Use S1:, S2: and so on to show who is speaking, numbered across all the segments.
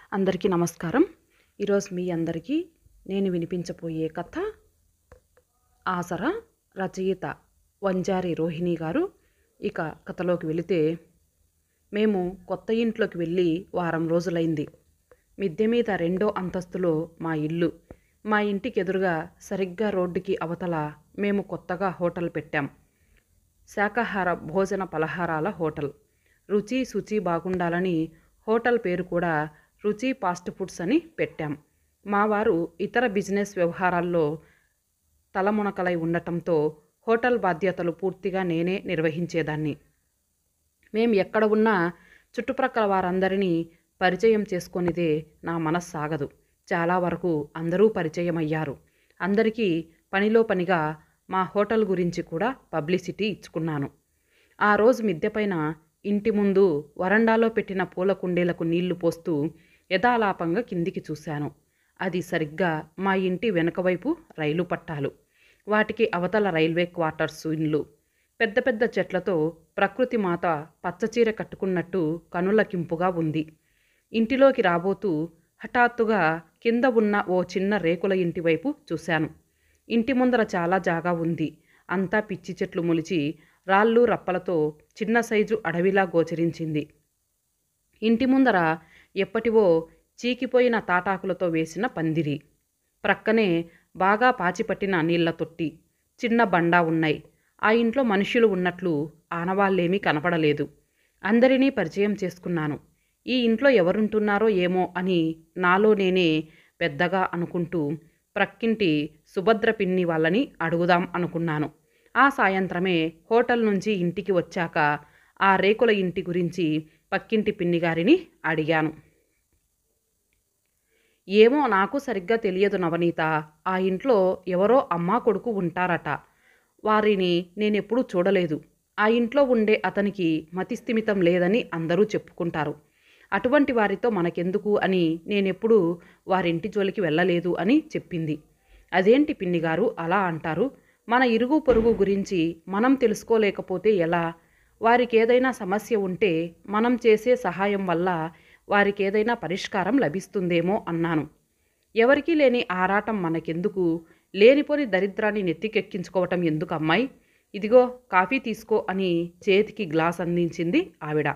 S1: అందరికీ నమస్కారం. ఈరోజు మీ అందరికీ నేను వినిపించబోయే కథ ఆసరా. రచయిత వంజారి రోహిణి గారు. ఇక కథలోకి వెళితే, మేము కొత్త ఇంట్లోకి వెళ్ళి వారం రోజులైంది. మిద్దె మీద 2వ అంతస్తులో మా ఇల్లు. మా ఇంటికి ఎదురుగా సరిగ్గా రోడ్డుకి అవతల మేము కొత్తగా హోటల్ పెట్టాం. శాకాహార భోజన పలహారాల హోటల్. రుచి శుచి బాగుండాలని హోటల్ పేరు కూడా రుచి ఫాస్ట్ ఫుడ్స్ అని పెట్టాం. మా వారు ఇతర బిజినెస్ వ్యవహారాల్లో తలమునకలై ఉండటంతో హోటల్ బాధ్యతలు పూర్తిగా నేనే నిర్వహించేదాన్ని. మేం ఎక్కడ ఉన్నా చుట్టుప్రక్కల వారందరినీ పరిచయం చేసుకొనిదే నా మనస్సాగదు. చాలా వరకు అందరూ పరిచయం అయ్యారు. అందరికీ పనిలో పనిగా మా హోటల్ గురించి కూడా పబ్లిసిటీ ఇచ్చుకున్నాను. ఆ రోజు మిద్దెపైన ఇంటి ముందు వరండాలో పెట్టిన పూల కుండీలకు నీళ్లు పోస్తూ యథాలాపంగా కిందికి చూశాను. అది సరిగ్గా మా ఇంటి వెనుకవైపు రైలు పట్టాలు. వాటికి అవతల రైల్వే క్వార్టర్స్ ఇళ్ళు. పెద్ద పెద్ద చెట్లతో ప్రకృతి మాత పచ్చచీర కట్టుకున్నట్టు కనులకింపుగా ఉంది. ఇంటిలోకి రాబోతూ హఠాత్తుగా కింద ఉన్న ఓ చిన్న రేకుల ఇంటి వైపు చూశాను. ఇంటి ముందర చాలా జాగా ఉంది. అంతా పిచ్చి చెట్లు మొలిచి రాళ్ళు రప్పలతో చిన్న సైజు అడవిలా గోచరించింది. ఇంటి ముందర ఎప్పటివో చీకిపోయిన తాటాకులతో వేసిన పందిరి, ప్రక్కనే బాగా పాచిపట్టిన నీళ్ల తొట్టి, చిన్న బండా ఉన్నాయి. ఆ ఇంట్లో మనుషులు ఉన్నట్లు ఆనవాళ్ళేమీ కనపడలేదు. అందరినీ పరిచయం చేసుకున్నాను. ఈ ఇంట్లో ఎవరుంటున్నారో ఏమో అని నాలో నేనే పెద్దగా అనుకుంటూ ప్రక్కింటి సుభద్ర పిన్ని వాళ్ళని అడుగుదాం అనుకున్నాను. ఆ సాయంత్రమే హోటల్ నుంచి ఇంటికి వచ్చాక ఆ రేకుల ఇంటి గురించి పక్కింటి పిన్నిగారిని అడిగాను. ఏమో నాకు సరిగ్గా తెలియదు నవనీత. ఆ ఇంట్లో ఎవరో అమ్మా కొడుకు ఉంటారట. వారిని నేనెప్పుడూ చూడలేదు. ఆ ఇంట్లో ఉండే అతనికి మతిస్థిమితం లేదని అందరూ చెప్పుకుంటారు. అటువంటి వారితో మనకెందుకు అని నేనెప్పుడూ వారింటి జోలికి వెళ్ళలేదు అని చెప్పింది. అదేంటి పిన్నిగారు అలా అంటారు? మన ఇరుగు పొరుగు గురించి మనం తెలుసుకోలేకపోతే ఎలా? వారికేదైనా సమస్య ఉంటే మనం చేసే సహాయం వల్ల వారికేదైనా పరిష్కారం లభిస్తుందేమో అన్నాను. ఎవరికీ లేని ఆరాటం మనకెందుకు? లేనిపోని దరిద్రాన్ని నెత్తికెక్కించుకోవటం ఎందుకు అమ్మాయి? ఇదిగో కాఫీ తీసుకో అని చేతికి గ్లాస్ అందించింది ఆవిడ.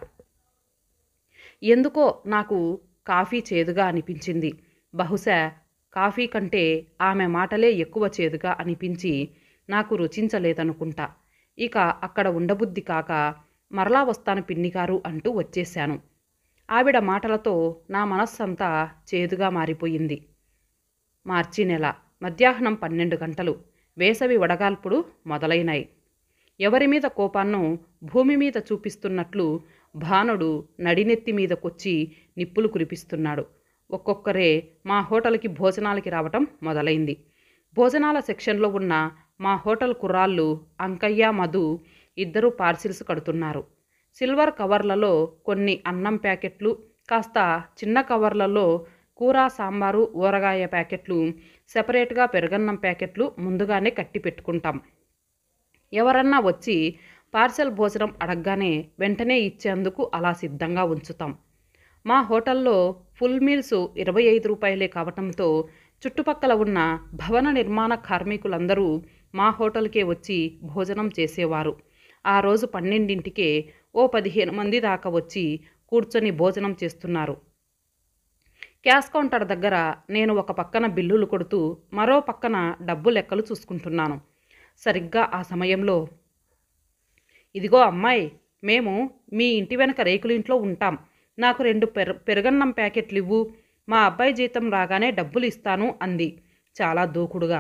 S1: ఎందుకో నాకు కాఫీ చేదుగా అనిపించింది. బహుశా కాఫీ కంటే ఆమె మాటలే ఎక్కువ చేదుగా అనిపించి నాకు రుచించలేదనుకుంటా. ఇక అక్కడ ఉండబుద్ధి కాక మరలా వస్తాను పిన్నిగారు అంటూ వచ్చేశాను. ఆవిడ మాటలతో నా మనస్సంతా చేదుగా మారిపోయింది. మార్చి నెల, మధ్యాహ్నం 12 గంటలు. వేసవి వడగాల్పుడు మొదలైనాయి. ఎవరి మీద కోపాన్నో భూమి మీద చూపిస్తున్నట్లు భానుడు నడినెత్తి మీదకొచ్చి నిప్పులు కురిపిస్తున్నాడు. ఒక్కొక్కరే మా హోటల్కి భోజనాలకి రావటం మొదలైంది. భోజనాల సెక్షన్లో ఉన్న మా హోటల్ కుర్రాళ్ళు అంకయ్య, మధు ఇద్దరు పార్సిల్స్ కడుతున్నారు. సిల్వర్ కవర్లలో కొన్ని అన్నం ప్యాకెట్లు, కాస్త చిన్న కవర్లలో కూర, సాంబారు, ఊరగాయ ప్యాకెట్లు, సెపరేట్గా పెరుగన్నం ప్యాకెట్లు ముందుగానే కట్టి పెట్టుకుంటాం. ఎవరన్నా వచ్చి పార్సెల్ భోజనం అడగగానే వెంటనే ఇచ్చేందుకు అలా సిద్ధంగా ఉంచుతాం. మా హోటల్లో ఫుల్ మీల్స్ 25 రూపాయలే కావటంతో చుట్టుపక్కల ఉన్న భవన నిర్మాణ కార్మికులందరూ మా హోటల్కే వచ్చి భోజనం చేసేవారు. ఆ రోజు 12ంటికే ఓ 15 మంది దాకా వచ్చి కూర్చొని భోజనం చేస్తున్నారు. క్యాష్ కౌంటర్ దగ్గర నేను ఒక పక్కన బిల్లులు కొడుతూ మరో పక్కన డబ్బు లెక్కలు చూసుకుంటున్నాను. సరిగ్గా ఆ సమయంలో, ఇదిగో అమ్మాయి, మేము మీ ఇంటి వెనక రేకులింట్లో ఉంటాం. నాకు 2 పెరుగన్నం ప్యాకెట్లు ఇవ్వు. మా అబ్బాయి జీతం రాగానే డబ్బులు ఇస్తాను అంది చాలా దూకుడుగా.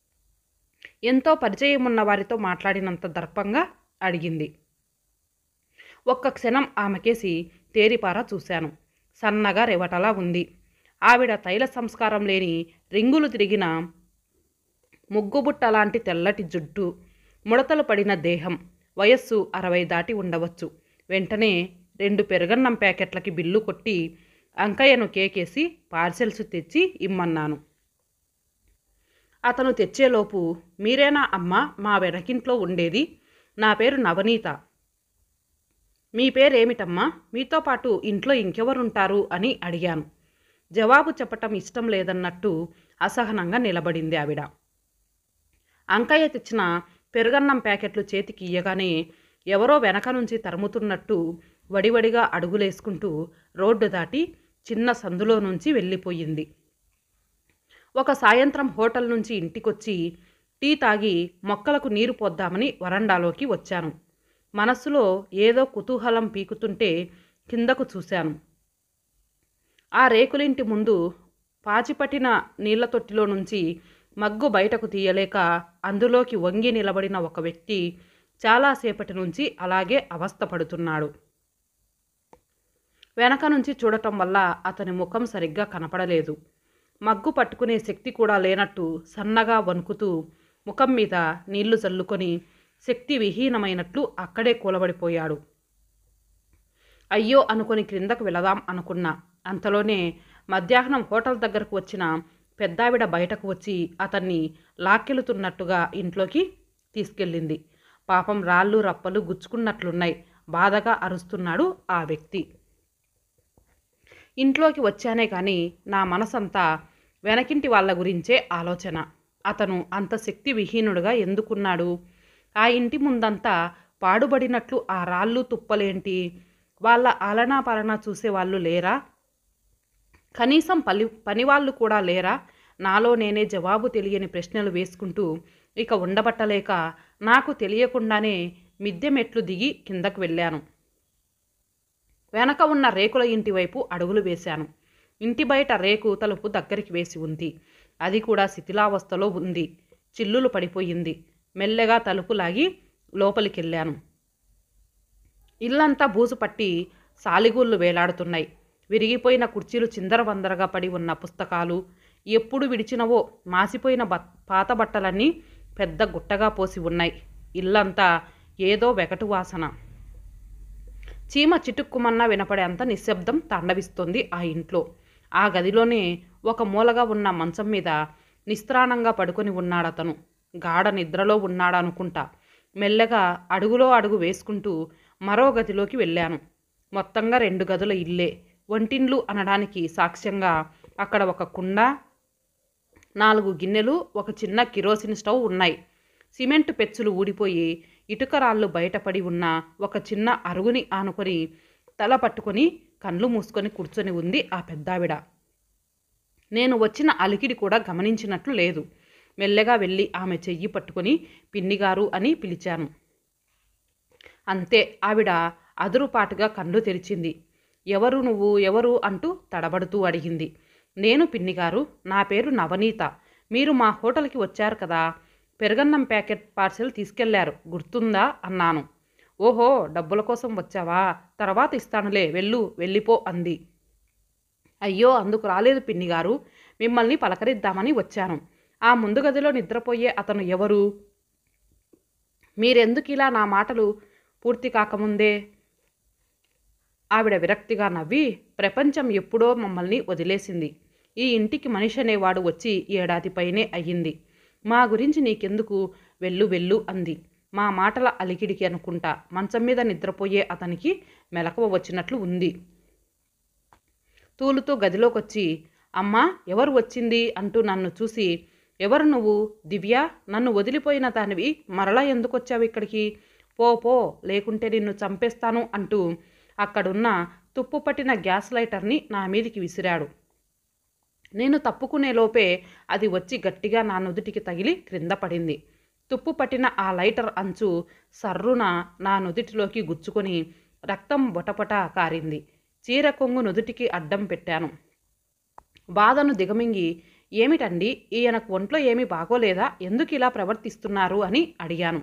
S1: ఎంతో పరిచయం ఉన్న వారితో మాట్లాడినంత దర్పంగా అడిగింది. ఒక్క క్షణం ఆమెకేసి తేరిపారా చూశాను. సన్నగా రెవటలా ఉంది. ఆవిడ తైల సంస్కారం లేని రింగులు తిరిగిన ముగ్గుబుట్ట లాంటి తెల్లటి జుట్టు, ముడతలు పడిన దేహం. వయస్సు 60 దాటి ఉండవచ్చు. వెంటనే 2 పెరుగన్నం ప్యాకెట్లకి బిల్లు కొట్టి అంకయ్యను కేకేసి పార్సెల్స్ తెచ్చి ఇమ్మన్నాను. అతను తెచ్చేలోపు, మీరేనా అమ్మ మా వెనకింట్లో ఉండేది? నా పేరు నవనీత. మీ పేరేమిటమ్మా? మీతో పాటు ఇంట్లో ఇంకెవరుంటారు అని అడిగాను. జవాబు చెప్పటం ఇష్టం లేదన్నట్టు అసహనంగా నిలబడింది ఆవిడ. అంకయ్య తెచ్చిన పెరుగన్నం ప్యాకెట్లు చేతికి ఇయ్యగానే ఎవరో వెనక నుంచి తరుముతున్నట్టు వడివడిగా అడుగులేసుకుంటూ రోడ్డు దాటి చిన్న సందులో నుంచి వెళ్ళిపోయింది. ఒక సాయంత్రం హోటల్ నుంచి ఇంటికొచ్చి టీ తాగి మొక్కలకు నీరు పోద్దామని వరండాలోకి వచ్చాను. మనస్సులో ఏదో కుతూహలం పీకుతుంటే కిందకు చూశాను. ఆ రేకులింటి ముందు పాచిపట్టిన నీళ్ల తొట్టిలో నుంచి మగ్గు బయటకు తీయలేక అందులోకి వంగి నిలబడిన ఒక వ్యక్తి చాలాసేపటి నుంచి అలాగే అవస్థపడుతున్నాడు. వెనక నుంచి చూడటం వల్ల అతని ముఖం సరిగ్గా కనపడలేదు. మగ్గు పట్టుకునే శక్తి కూడా లేనట్టు సన్నగా వణుకుతూ ముఖం మీద నీళ్లు చల్లుకొని శక్తి విహీనమైనట్లు అక్కడే కూలబడిపోయాడు. అయ్యో అనుకొని క్రిందకు వెళదాం అనుకున్నా. అంతలోనే మధ్యాహ్నం హోటల్ దగ్గరకు వచ్చిన పెద్దావిడ బయటకు వచ్చి అతన్ని లాక్కెళుతున్నట్టుగా ఇంట్లోకి తీసుకెళ్ళింది. పాపం రాళ్ళు రప్పలు గుచ్చుకున్నట్లున్నాయి. బాధగా అరుస్తున్నాడు ఆ వ్యక్తి. ఇంట్లోకి వచ్చానే కానీ నా మనసంతా వెనకింటి వాళ్ళ గురించే ఆలోచన. అతను అంత శక్తి విహీనుడుగా ఎందుకున్నాడు? ఆ ఇంటి ముందంతా పాడుబడినట్లు ఆ రాళ్ళు తుప్పలేంటి? వాళ్ళ ఆలనా పాలనా చూసేవాళ్ళు లేరా? కనీసం పనివాళ్ళు కూడా లేరా? నాలో నేనే జవాబు తెలియని ప్రశ్నలు వేసుకుంటూ ఇక ఉండబట్టలేక నాకు తెలియకుండానే మిద్దె మెట్లు దిగి కిందకు వెళ్ళాను. వెనక ఉన్న రేకుల ఇంటి వైపు అడుగులు వేశాను. ఇంటి బయట రేకు తలుపు దగ్గరికి వేసి ఉంది. అది కూడా శిథిలావస్థలో ఉంది. చిల్లులు పడిపోయింది. మెల్లగా తలుపు లాగి లోపలికెళ్ళాను. ఇల్లంతా బూజు పట్టి సాలిగూళ్ళు వేలాడుతున్నాయి. విరిగిపోయిన కుర్చీలు చిందరవందరగా పడి ఉన్న పుస్తకాలు, ఎప్పుడు విడిచినవో మాసిపోయిన పాత బట్టలన్నీ పెద్ద గుట్టగా పోసి ఉన్నాయి. ఇల్లంతా ఏదో వెగటు వాసన. చీమ చిటుక్కుమన్నా వినపడేంత నిశ్శబ్దం తాండవిస్తోంది ఆ ఇంట్లో. ఆ గదిలోనే ఒక మూలగా ఉన్న మంచం మీద నిస్త్రాణంగా పడుకొని ఉన్నాడతను. గాఢ నిద్రలో ఉన్నాడనుకుంటా. మెల్లగా అడుగులో అడుగు వేసుకుంటూ మరో గదిలోకి వెళ్ళాను. మొత్తంగా 2 గదుల ఇల్లే. వంటిండ్లు అనడానికి సాక్ష్యంగా అక్కడ ఒక కుండ, 4 గిన్నెలు, ఒక చిన్న కిరోసిన్ స్టవ్ ఉన్నాయి. సిమెంటు పెచ్చులు ఊడిపోయి ఇటుకరాళ్ళు బయటపడి ఉన్న ఒక చిన్న అరుగుని ఆనుకొని తల పట్టుకొని కళ్ళు మూసుకొని కూర్చొని ఉంది ఆ పెద్దావిడ. నేను వచ్చిన అలికిడి కూడా గమనించినట్లు లేదు. మెల్లగా వెళ్ళి ఆమె చెయ్యి పట్టుకొని పిన్నిగారు అని పిలిచాను. అంతే, ఆవిడ అదురుపాటుగా కళ్ళు తెరిచింది. ఎవరు నువ్వు, ఎవరు అంటూ తడబడుతూ అడిగింది. నేను పిన్నిగారు, నా పేరు నవనీత. మీరు మా హోటల్కి వచ్చారు కదా, పెరుగన్నం ప్యాకెట్ పార్సెల్ తీసుకెళ్లారు, గుర్తుందా అన్నాను. ఓహో, డబ్బుల కోసం వచ్చావా? తర్వాత ఇస్తానులే, వెళ్ళిపో అంది. అయ్యో, అందుకు రాలేదు పిన్నిగారు, మిమ్మల్ని పలకరిద్దామని వచ్చాను. ఆ ముందు గదిలో నిద్రపోయే అతను ఎవరు? మీరెందుకిలా? నా మాటలు పూర్తి కాకముందే ఆవిడ విరక్తిగా నవ్వి, ప్రపంచం ఎప్పుడో మమ్మల్ని వదిలేసింది. ఈ ఇంటికి మనిషి అనేవాడు వచ్చి 7 ఏడాది పైనే అయ్యింది. మా గురించి నీకెందుకు, వెళ్ళు అంది. మా మాటల అలికిడికి అనుకుంటా మంచం మీద నిద్రపోయే అతనికి మెలకువ వచ్చినట్లు ఉంది. తూలుతూ గదిలోకొచ్చి, అమ్మా, ఎవరు వచ్చింది అంటూ నన్ను చూసి, ఎవరు నువ్వు? దివ్య, నన్ను వదిలిపోయిన దానివి మరలా ఎందుకొచ్చావు ఇక్కడికి? పో, లేకుంటే నిన్ను చంపేస్తాను అంటూ అక్కడున్న తుప్పు పట్టిన గ్యాస్ లైటర్ని నా మీదికి విసిరాడు. నేను తప్పుకునే లోపే అది వచ్చి గట్టిగా నా నుదుటికి తగిలి క్రింద పడింది. తుప్పు పట్టిన ఆ లైటర్ అంచు సర్రున నా నుదుటిలోకి గుచ్చుకొని రక్తం బొటపట కారింది. చీర కొంగు నుదుటికి అడ్డం పెట్టాను. బాధను దిగమింగి, ఏమిటండి, ఈయనకు ఒంట్లో ఏమీ బాగోలేదా? ఎందుకు ఇలా ప్రవర్తిస్తున్నారు అని అడిగాను.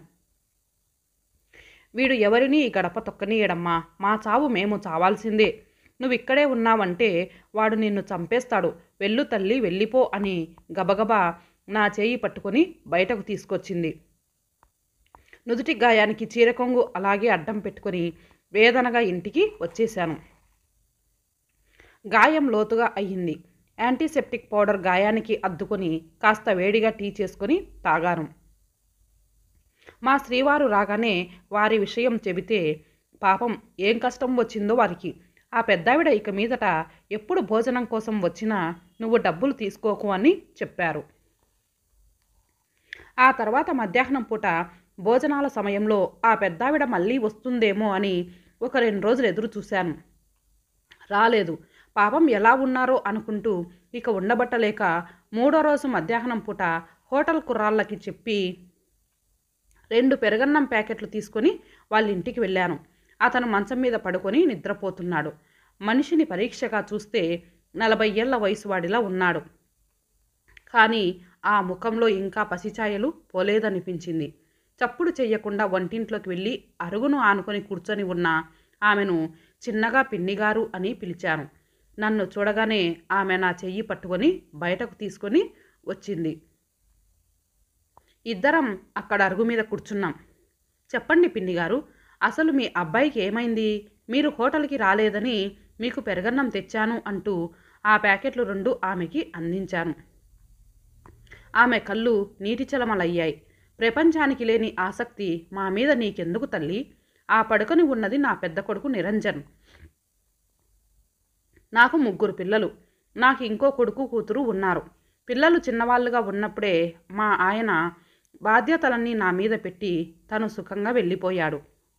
S1: వీడు ఎవరిని ఈ గడప తొక్కనీయడమ్మా. మా చావు మేము చావాల్సిందే. నువ్విక్కడే ఉన్నావంటే వాడు నిన్ను చంపేస్తాడు. వెళ్ళు తల్లి, వెళ్ళిపో అని గబగబా నా చేయి పట్టుకొని బయటకు తీసుకొచ్చింది. నుదుటి గాయానికి చీరకొంగు అలాగే అడ్డం పెట్టుకొని వేదనగా ఇంటికి వచ్చేశాను. గాయం లోతుగా అయ్యింది. యాంటీసెప్టిక్ పౌడర్ గాయానికి అద్దుకొని కాస్త వేడిగా టీ చేసుకొని తాగాను. మా శ్రీవారు రాగానే వారి విషయం చెబితే పాపం ఏం కష్టం వచ్చిందో వారికి. ఆ పెద్దావిడ ఇక మీదట ఎప్పుడు భోజనం కోసం వచ్చినా నువ్వు డబ్బులు తీసుకోకు అని చెప్పారు. ఆ తర్వాత మధ్యాహ్నం పూట భోజనాల సమయంలో ఆ పెద్దావిడ మళ్ళీ వస్తుందేమో అని ఒక 2 రోజులు ఎదురు చూశాను. రాలేదు. పాపం ఎలా ఉన్నారో అనుకుంటూ ఇక ఉండబట్టలేక మూడో రోజు మధ్యాహ్నం పూట హోటల్ కుర్రాళ్ళకి చెప్పి 2 పెరగన్నం ప్యాకెట్లు తీసుకొని వాళ్ళ ఇంటికి వెళ్ళాను. అతను మంచం మీద పడుకొని నిద్రపోతున్నాడు. మనిషిని పరీక్షగా చూస్తే 40 ఏళ్ల వయసు వాడిలా ఉన్నాడు. కానీ ఆ ముఖంలో ఇంకా పసిఛాయలు పోలేదనిపించింది. చప్పుడు చెయ్యకుండా వంటింట్లోకి వెళ్ళి అరుగును ఆనుకొని కూర్చొని ఉన్న ఆమెను చిన్నగా పిన్నిగారు అని పిలిచాను. నన్ను చూడగానే ఆమె నా చెయ్యి పట్టుకొని బయటకు తీసుకొని వచ్చింది. ఇద్దరం అక్కడ అరుగు మీద కూర్చున్నాం. చెప్పండి పిన్నిగారు, అసలు మీ అబ్బాయికి ఏమైంది? మీరు హోటల్కి రాలేదని మీకు పెరగన్నం తెచ్చాను అంటూ ఆ ప్యాకెట్లు 2 ఆమెకి అందించాను. ఆమె కళ్ళు నీటి చలమలయ్యాయి. ప్రపంచానికి లేని ఆసక్తి మా మీద నీకెందుకు తల్లి? ఆ పడుకొని ఉన్నది నా పెద్ద కొడుకు నిరంజన్. నాకు 3 పిల్లలు. నాకు ఇంకో కొడుకు కూతురు ఉన్నారు. పిల్లలు చిన్నవాళ్ళుగా ఉన్నప్పుడే మా ఆయన బాధ్యతలన్నీ నా మీద పెట్టి తను సుఖంగా వెళ్ళిపోయాడు.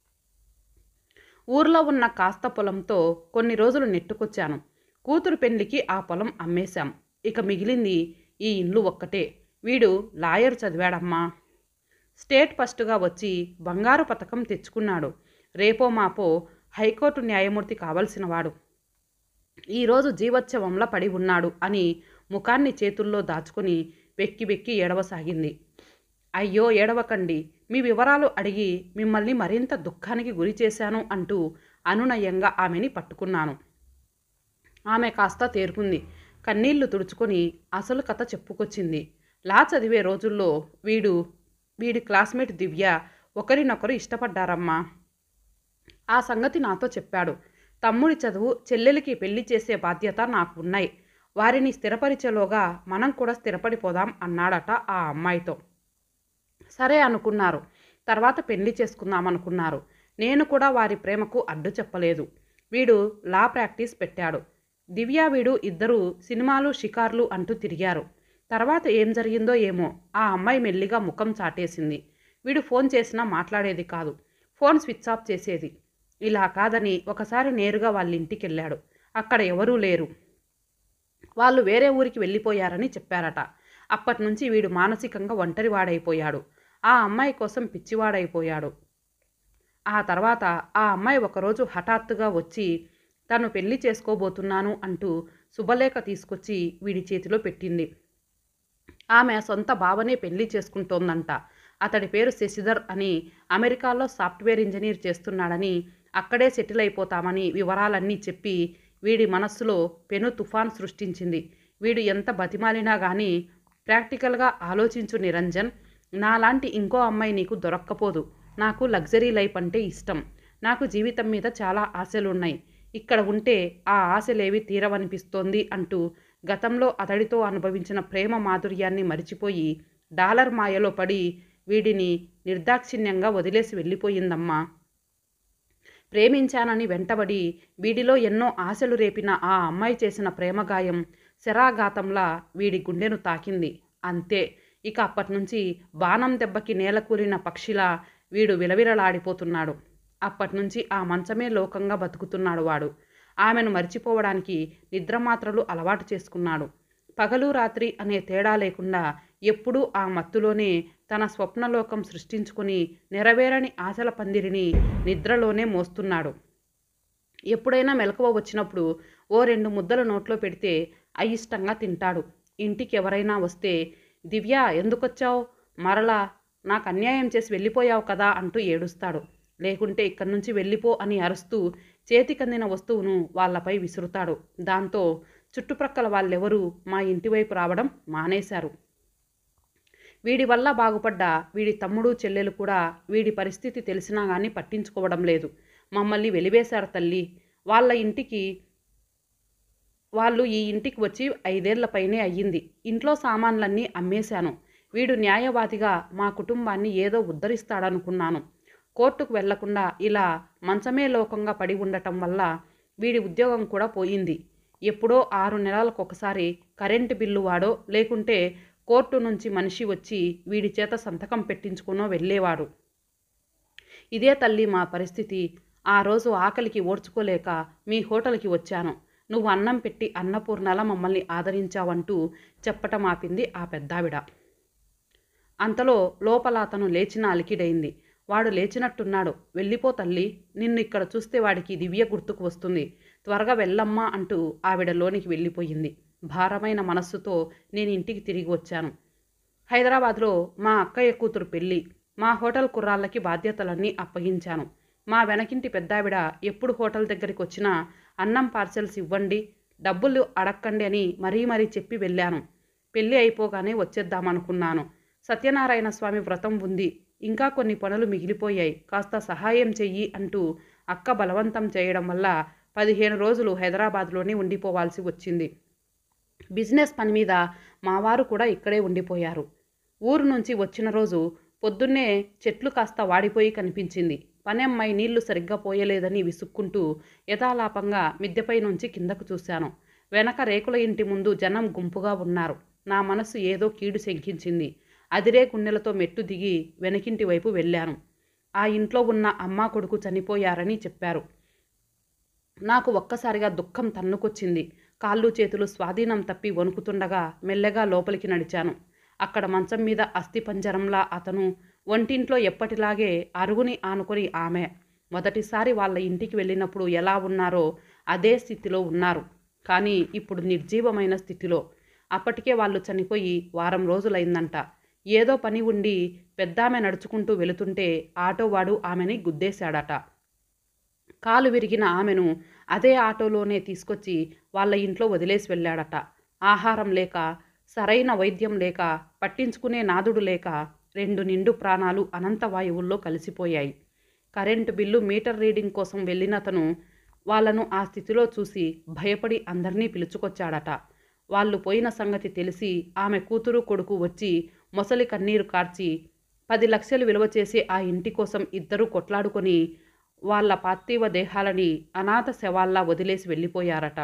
S1: ఊర్లో ఉన్న కాస్త పొలంతో కొన్ని రోజులు నెట్టుకొచ్చాను. కూతురు పెళ్లికి ఆ పొలం అమ్మేశాం. ఇక మిగిలింది ఈ ఇల్లు ఒక్కటే. వీడు లాయర్ చదివాడమ్మా. స్టేట్ ఫస్ట్గా వచ్చి బంగారు పతకం తెచ్చుకున్నాడు. రేపో మాపో హైకోర్టు న్యాయమూర్తి కావలసినవాడు. ఈరోజు జీవోత్సవంలా పడి ఉన్నాడు అని ముఖాన్ని చేతుల్లో దాచుకొని వెక్కి వెక్కి ఏడవసాగింది. అయ్యో ఏడవకండి, మీ వివరాలు అడిగి మిమ్మల్ని మరింత దుఃఖానికి గురి చేశాను అంటూ అనునయంగా ఆమెని పట్టుకున్నాను. ఆమె కాస్త తేరుకుంది. కన్నీళ్లు తుడుచుకొని అసలు కథ చెప్పుకొచ్చింది. లా చదివే రోజుల్లో వీడి క్లాస్మేట్ దివ్య ఒకరినొకరు ఇష్టపడ్డారమ్మా. ఆ సంగతి నాతో చెప్పాడు. తమ్ముడి చదువు, చెల్లెలికి పెళ్లి చేసే బాధ్యత నాకు ఉన్నాయి. వారిని స్థిరపరిచేలోగా మనం కూడా స్థిరపడిపోదాం అన్నాడట ఆ అమ్మాయితో. సరే అనుకున్నారు. తర్వాత పెళ్లి చేసుకుందామనుకున్నారు. నేను కూడా వారి ప్రేమకు అడ్డు చెప్పలేదు. వీడు లా ప్రాక్టీస్ పెట్టాడు. దివ్య వీడు ఇద్దరు సినిమాలు షికార్లు అంటూ తిరిగారు. తర్వాత ఏం జరిగిందో ఏమో ఆ అమ్మాయి మెల్లిగా ముఖం చాటేసింది. వీడు ఫోన్ చేసినా మాట్లాడేది కాదు. ఫోన్ స్విచ్ ఆఫ్ చేసేది. ఇలా కాదని ఒకసారి నేరుగా వాళ్ళ ఇంటికి వెళ్ళాడు. అక్కడ ఎవరూ లేరు. వాళ్ళు వేరే ఊరికి వెళ్ళిపోయారని చెప్పారట. అప్పటినుంచి వీడు మానసికంగా ఒంటరివాడైపోయాడు. ఆ అమ్మాయి కోసం పిచ్చివాడైపోయాడు. ఆ తర్వాత ఆ అమ్మాయి ఒకరోజు హఠాత్తుగా వచ్చి తను పెళ్లి చేసుకోబోతున్నాను అంటూ శుభలేఖ తీసుకొచ్చి వీడి చేతిలో పెట్టింది. ఆమె సొంత బావనే పెళ్లి చేసుకుంటోందంట. అతడి పేరు శశిధర్ అని, అమెరికాలో సాఫ్ట్వేర్ ఇంజనీర్ చేస్తున్నాడని, అక్కడే సెటిల్ అయిపోతామని వివరాలన్నీ చెప్పి వీడి మనస్సులో పెను తుఫాన్ సృష్టించింది. వీడు ఎంత బతిమాలినా కానీ ప్రాక్టికల్గా ఆలోచించు నిరంజన్. నాలాంటి ఇంకో అమ్మాయి నీకు దొరక్కపోదు. నాకు లగ్జరీ లైఫ్ అంటే ఇష్టం. నాకు జీవితం మీద చాలా ఆశలున్నాయి. ఇక్కడ ఉంటే ఆ ఆశలేవి తీరవనిపిస్తోంది అంటూ గతంలో అతడితో అనుభవించిన ప్రేమ మాధుర్యాన్ని మరిచిపోయి డాలర్ మాయలో పడి వీడిని నిర్దాక్షిణ్యంగా వదిలేసి వెళ్ళిపోయిందమ్మా. ప్రేమించానని వెంటబడి వీడిలో ఎన్నో ఆశలు రేపిన ఆ అమ్మాయి చేసిన ప్రేమగాయం శరాఘాతంలా వీడి గుండెను తాకింది. అంతే. ఇక అప్పటినుంచి బాణం దెబ్బకి నేలకూలిన పక్షిలా వీడు విలవిలలాడిపోతున్నాడు. అప్పటినుంచి ఆ మంచమే లోకంగా బతుకుతున్నాడు వాడు. ఆమెను మర్చిపోవడానికి నిద్రమాత్రలు అలవాటు చేసుకున్నాడు. పగలు రాత్రి అనే తేడా లేకుండా ఎప్పుడూ ఆ మత్తులోనే తన స్వప్నలోకం సృష్టించుకుని నెరవేరని ఆశల పందిరిని నిద్రలోనే మోస్తున్నాడు. ఎప్పుడైనా మెలకువ వచ్చినప్పుడు ఓ 2 ముద్దలు నోట్లో పెడితే అయిష్టంగా తింటాడు. ఇంటికి ఎవరైనా వస్తే దివ్య ఎందుకొచ్చావు? మరలా నాకు అన్యాయం చేసి వెళ్ళిపోయావు కదా అంటూ ఏడుస్తాడు. లేకుంటే ఇక్కడి నుంచి వెళ్ళిపో అని అరుస్తూ చేతికందిన వస్తువును వాళ్లపై విసురుతాడు. దాంతో చుట్టుప్రక్కల వాళ్ళెవరూ మా ఇంటివైపు రావడం మానేశారు. వీడి వల్ల బాగుపడ్డ వీడి తమ్ముడు చెల్లెలు కూడా వీడి పరిస్థితి తెలిసినా కానీ పట్టించుకోవడం లేదు. మమ్మల్ని వెలివేశారు తల్లి. వాళ్ళు ఈ ఇంటికి వచ్చి 5 ఏళ్ల పైనే అయ్యింది. ఇంట్లో సామాన్లన్నీ అమ్మేశాను. వీడు న్యాయవాదిగా మా కుటుంబాన్ని ఏదో ఉద్ధరిస్తాడనుకున్నాను. కోర్టుకు వెళ్లకుండా ఇలా మంచమే లోకంగా పడి ఉండటం వల్ల వీడి ఉద్యోగం కూడా పోయింది. ఎప్పుడో 6 నెలలకొకసారి కరెంటు బిల్లు వాడో లేకుంటే కోర్టు నుంచి మనిషి వచ్చి వీడి చేత సంతకం పెట్టించుకునో వెళ్ళేవాడు. ఇదే తల్లి మా పరిస్థితి. ఆ రోజు ఆకలికి ఓర్చుకోలేక మీ హోటల్కి వచ్చాను. నువ్వు అన్నం పెట్టి అన్నపూర్ణలా మమ్మల్ని ఆదరించావంటూ చెప్పటం ఆపింది ఆ పెద్దావిడ. అంతలో లోపల అతను లేచిన అలికిడైంది. వాడు లేచినట్టున్నాడు. వెళ్ళిపో తల్లి, నిన్ను ఇక్కడ చూస్తే వాడికి దివ్య గుర్తుకు వస్తుంది. త్వరగా వెళ్ళమ్మా అంటూ ఆవిడ లోనికి వెళ్ళిపోయింది. భారమైన మనస్సుతో నేను ఇంటికి తిరిగి వచ్చాను. హైదరాబాద్లో మా అక్కయ్య కూతురు పెళ్ళి. మా హోటల్ కుర్రాళ్ళకి బాధ్యతలన్నీ అప్పగించాను. మా వెనకింటి పెద్దావిడ ఎప్పుడు హోటల్ దగ్గరికి వచ్చినా అన్నం పార్సెల్స్ ఇవ్వండి, డబ్బులు అడక్కండి అని మరీ చెప్పి వెళ్ళాను. పెళ్ళి అయిపోగానే వచ్చేద్దామనుకున్నాను. సత్యనారాయణ స్వామి వ్రతం ఉంది. ఇంకా కొన్ని పనులు మిగిలిపోయాయి. కాస్త సహాయం చెయ్యి అంటూ అక్క బలవంతం చేయడం వల్ల 15 రోజులు హైదరాబాద్లోనే ఉండిపోవాల్సి వచ్చింది. బిజినెస్ పని మీద మావారు కూడా ఇక్కడే ఉండిపోయారు. ఊరు నుంచి వచ్చిన రోజు పొద్దున్నే చెట్లు కాస్త వాడిపోయి కనిపించింది. పనమ్మాయి నీళ్లు సరిగ్గా పోయలేదని విసుక్కుంటూ యథాలాపంగా మిద్దెపై నుంచి కిందకు చూశాను. వెనక రేకుల ఇంటి ముందు జనం గుంపుగా ఉన్నారు. నా మనసు ఏదో కీడు శంకించింది. అదిరే గుండెలతో మెట్టు దిగి వెనకింటి వైపు వెళ్ళాను. ఆ ఇంట్లో ఉన్న అమ్మా కొడుకు చనిపోయారని చెప్పారు. నాకు ఒక్కసారిగా దుఃఖం తన్నుకొచ్చింది. కాళ్ళు చేతులు స్వాధీనం తప్పి వణుకుతుండగా మెల్లగా లోపలికి నడిచాను. అక్కడ మంచం మీద అస్థిపంజరంలా అతను, వంటింట్లో ఎప్పటిలాగే అరుగుని ఆనుకొని ఆమె. మొదటిసారి వాళ్ళ ఇంటికి వెళ్ళినప్పుడు ఎలా ఉన్నారో అదే స్థితిలో ఉన్నారు. కానీ ఇప్పుడు నిర్జీవమైన స్థితిలో. అప్పటికే వాళ్ళు చనిపోయి వారం రోజులైందంట. ఏదో పని ఉండి పెద్దామె నడుచుకుంటూ వెళుతుంటే ఆటోవాడు ఆమెని గుద్దేశాడట. కాలు విరిగిన ఆమెను అదే ఆటోలోనే తీసుకొచ్చి వాళ్ళ ఇంట్లో వదిలేసి వెళ్ళాడట. ఆహారం లేక, సరైన వైద్యం లేక, పట్టించుకునే నాదుడు లేక 2 నిండు ప్రాణాలు అనంత వాయువుల్లో కలిసిపోయాయి. కరెంటు బిల్లు మీటర్ రీడింగ్ కోసం వెళ్ళినతను వాళ్ళను ఆ స్థితిలో చూసి భయపడి అందరినీ పిలుచుకొచ్చాడట. వాళ్ళు పోయిన సంగతి తెలిసి ఆమె కూతురు కొడుకు వచ్చి మొసలి కన్నీరు కార్చి 10 లక్షలు విలువ చేసే ఆ ఇంటి కోసం ఇద్దరూ కొట్లాడుకొని వాళ్ళ పార్థివ దేహాలని అనాథ శవాల్లా వదిలేసి వెళ్ళిపోయారట.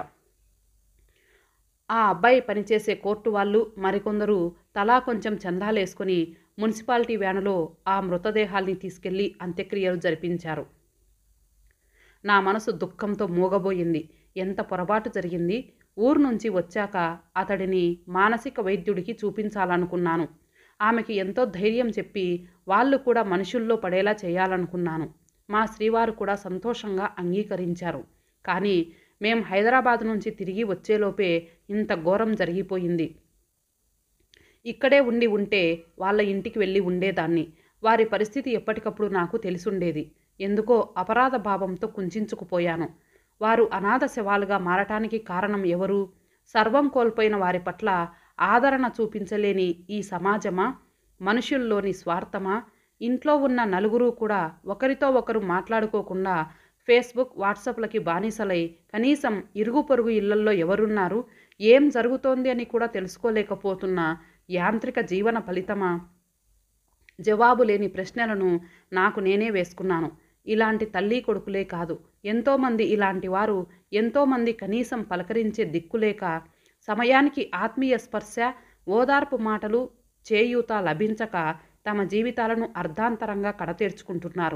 S1: ఆ అబ్బాయి పనిచేసే కోర్టు వాళ్ళు మరికొందరు తలా కొంచెం చందాలేసుకొని మున్సిపాలిటీ వ్యానులో ఆ మృతదేహాల్ని తీసుకెళ్లి అంత్యక్రియలు జరిపించారు. నా మనసు దుఃఖంతో మూగబోయింది. ఎంత పొరపాటు జరిగింది. ఊరు నుంచి వచ్చాక అతడిని మానసిక వైద్యుడికి చూపించాలనుకున్నాను. ఆమెకి ఎంతో ధైర్యం చెప్పి వాళ్ళు కూడా మనుషుల్లో పడేలా చేయాలనుకున్నాను. మా శ్రీవారు కూడా సంతోషంగా అంగీకరించారు. కానీ మేం హైదరాబాద్ నుంచి తిరిగి వచ్చేలోపే ఇంత ఘోరం జరిగిపోయింది. ఇక్కడే ఉంటే వాళ్ళ ఇంటికి వెళ్ళి ఉండేదాన్ని. వారి పరిస్థితి ఎప్పటికప్పుడు నాకు తెలిసుండేది. ఎందుకో అపరాధ భావంతో కుంచించుకుపోయాను. వారు అనాథ శవాలుగా మారటానికి కారణం ఎవరు? సర్వం కోల్పోయిన వారి పట్ల ఆదరణ చూపించలేని ఈ సమాజమా? మనుషుల్లోని స్వార్థమా? ఇంట్లో ఉన్న నలుగురు కూడా ఒకరితో ఒకరు మాట్లాడుకోకుండా ఫేస్బుక్, వాట్సాప్లకి బానిసలై కనీసం ఇరుగు పొరుగు ఇళ్లల్లో ఎవరున్నారు, ఏం జరుగుతోంది అని కూడా తెలుసుకోలేకపోతున్న యాంత్రిక జీవన ఫలితమా? జవాబు లేని ప్రశ్నలను నాకు నేనే వేసుకున్నాను. ఇలాంటి తల్లి కొడుకులే కాదు, ఎంతోమంది ఇలాంటి వారు, ఎంతోమంది కనీసం పలకరించే దిక్కులేక, సమయానికి ఆత్మీయ స్పర్శ, ఓదార్పు మాటలు, చేయూత లభించక తమ జీవితాలను అర్ధాంతరంగా కడతేర్చుకుంటున్నారు.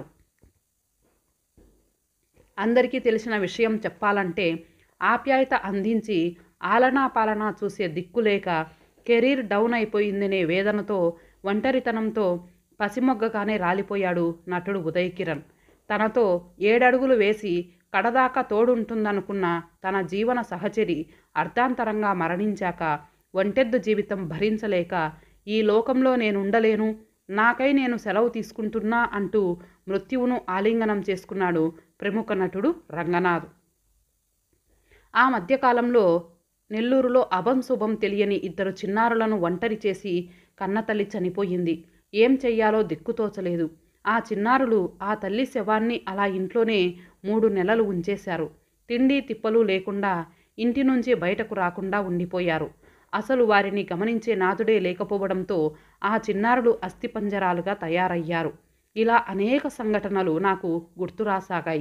S1: అందరికీ తెలిసిన విషయం చెప్పాలంటే ఆప్యాయత అందించి ఆలనా పాలనా చూసే దిక్కులేక కెరీర్ డౌన్ అయిపోయిందనే వేదనతో, ఒంటరితనంతో పసిమొగ్గగానే రాలిపోయాడు నటుడు ఉదయ్ కిరణ్. తనతో 7 అడుగులు వేసి కడదాకా తోడుంటుందనుకున్న తన జీవన సహచరి అర్ధాంతరంగా మరణించాక ఒంటెద్దు జీవితం భరించలేక ఈ లోకంలో నేనుండలేను, నాకై నేను సెలవు తీసుకుంటున్నా అంటూ మృత్యువును ఆలింగనం చేసుకున్నాడు ప్రముఖ నటుడు రంగనాథ్. ఆ మధ్యకాలంలో నెల్లూరులో అభం శుభం తెలియని 2 చిన్నారులను ఒంటరి చేసి కన్నతల్లి చనిపోయింది. ఏం చెయ్యాలో దిక్కుతోచలేదు. ఆ చిన్నారులు ఆ తల్లి శవాన్ని అలా ఇంట్లోనే 3 నెలలు ఉంచేశారు. తిండి తిప్పలు లేకుండా ఇంటి నుంచి బయటకు రాకుండా ఉండిపోయారు. అసలు వారిని గమనించే నాథుడే లేకపోవడంతో ఆ చిన్నారులు అస్థిపంజరాలుగా తయారయ్యారు. ఇలా అనేక సంఘటనలు నాకు గుర్తురాసాగాయి.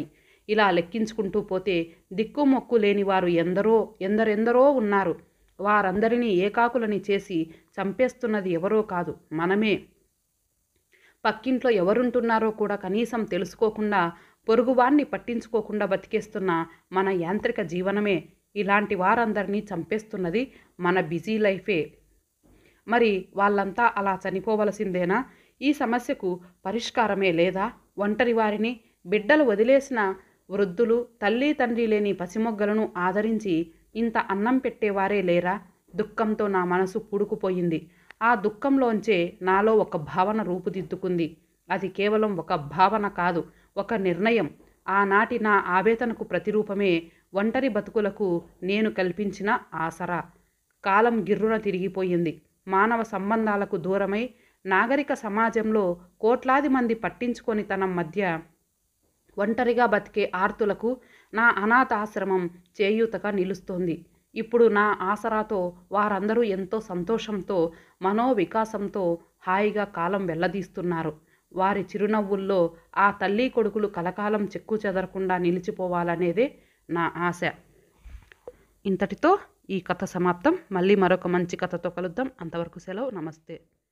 S1: ఇలా లెక్కించుకుంటూ పోతే దిక్కుమొక్కు లేని వారు ఎందరెందరో ఉన్నారు. వారందరినీ ఏకాకులని చేసి చంపేస్తున్నది ఎవరో కాదు, మనమే. పక్కింట్లో ఎవరుంటున్నారో కూడా కనీసం తెలుసుకోకుండా, పొరుగువాణ్ణి పట్టించుకోకుండా బతికేస్తున్న మన యాంత్రిక జీవనమే ఇలాంటి వారందరినీ చంపేస్తున్నది. మన బిజీ లైఫే. మరి వాళ్ళంతా అలా చనిపోవలసిందేనా? ఈ సమస్యకు పరిష్కారమే లేదా? ఒంటరి వారిని, బిడ్డలు వదిలేసిన వృద్ధులు, తల్లి తండ్రి లేని పసిమొగ్గలను ఆదరించి ఇంత అన్నం పెట్టేవారే లేరా? దుఃఖంతో నా మనసు పూడుకుపోయింది. ఆ దుఃఖంలోంచే నాలో ఒక భావన రూపుదిద్దుకుంది. అది కేవలం ఒక భావన కాదు, ఒక నిర్ణయం. ఆనాటి నా ఆవేదనకు ప్రతిరూపమే ఒంటరి బతుకులకు నేను కల్పించిన ఆసరా. కాలం గిర్రున తిరిగిపోయింది. మానవ సంబంధాలకు దూరమై నాగరిక సమాజంలో కోట్లాది మంది పట్టించుకొని తనం మధ్య ఒంటరిగా బతికే ఆర్తులకు నా అనాథాశ్రమం చేయూతగా నిలుస్తోంది. ఇప్పుడు నా ఆసరాతో వారందరూ ఎంతో సంతోషంతో, మనోవికాసంతో హాయిగా కాలం వెళ్లదీస్తున్నారు. వారి చిరునవ్వుల్లో ఆ తల్లి కొడుకులు కలకాలం చెక్కు చెదరకుండా నిలిచిపోవాలనేదే నా ఆశ. ఇంతటితో ఈ కథ సమాప్తం. మళ్ళీ మరొక మంచి కథతో కలుద్దాం. అంతవరకు సెలవు. నమస్తే.